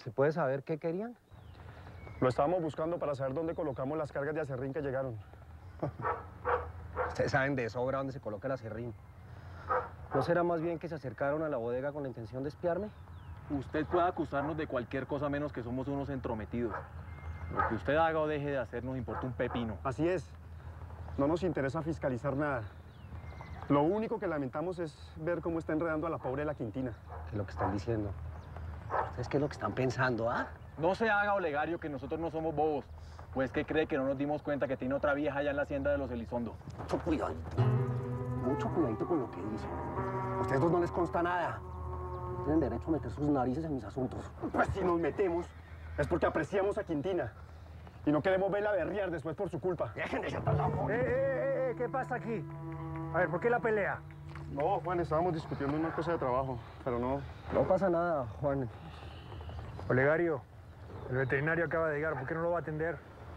¿Se puede saber qué querían? Lo estábamos buscando para saber dónde colocamos las cargas de acerrín que llegaron. Ustedes saben de sobra dónde se coloca el acerrín. ¿No será más bien que se acercaron a la bodega con la intención de espiarme? Usted puede acusarnos de cualquier cosa menos que somos unos entrometidos. Lo que usted haga o deje de hacer nos importa un pepino. Así es. No nos interesa fiscalizar nada. Lo único que lamentamos es ver cómo está enredando a la pobre La Quintina. ¿Qué es lo que están diciendo? ¿Ustedes qué es lo que están pensando, ah? No se haga, Olegario, que nosotros no somos bobos. Pues que cree que no nos dimos cuenta que tiene otra vieja allá en la hacienda de los Elizondo. Mucho cuidadito. Mucho cuidadito con lo que dicen. A ustedes dos no les consta nada. Tienen derecho a meter sus narices en mis asuntos. Pues si nos metemos es porque apreciamos a Quintina. Y no queremos verla berrear después por su culpa. ¡Dejen de ser tan locos! ¿Qué pasa aquí? A ver, ¿por qué la pelea? No, Juan, estábamos discutiendo una cosa de trabajo, pero no. No pasa nada, Juan. Olegario, el veterinario acaba de llegar. ¿Por qué no lo va a atender?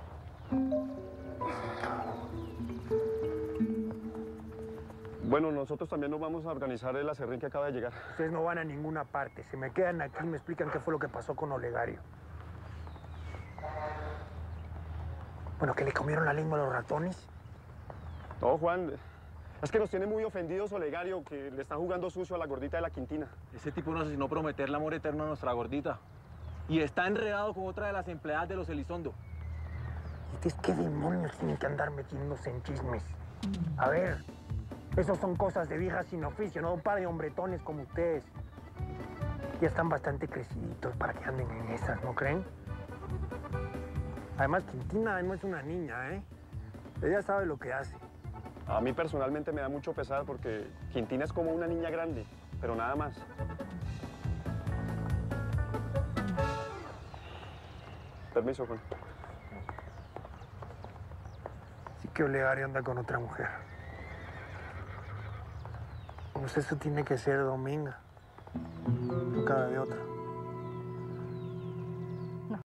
Bueno, nosotros también nos vamos a organizar el acerrín que acaba de llegar. Ustedes no van a ninguna parte. Se me quedan aquí y me explican qué fue lo que pasó con Olegario. Bueno, ¿que le comieron la lengua a los ratones? No, Juan, es que nos tiene muy ofendidos Olegario, que le están jugando sucio a la gordita de La Quintina. Ese tipo nos asesinó prometerle amor eterno a nuestra gordita. Y está enredado con otra de las empleadas de los Elizondo. ¿Y ustedes qué demonios tienen que andar metiéndose en chismes? A ver, esos son cosas de viejas sin oficio, no un par de hombretones como ustedes. Ya están bastante creciditos para que anden en esas, ¿no creen? Además, Quintina no es una niña, ¿eh? Ella sabe lo que hace. A mí personalmente me da mucho pesar porque Quintina es como una niña grande, pero nada más. Permiso, Juan. Sí que Olegario anda con otra mujer. Pues eso tiene que ser Dominga. No cabe de otra.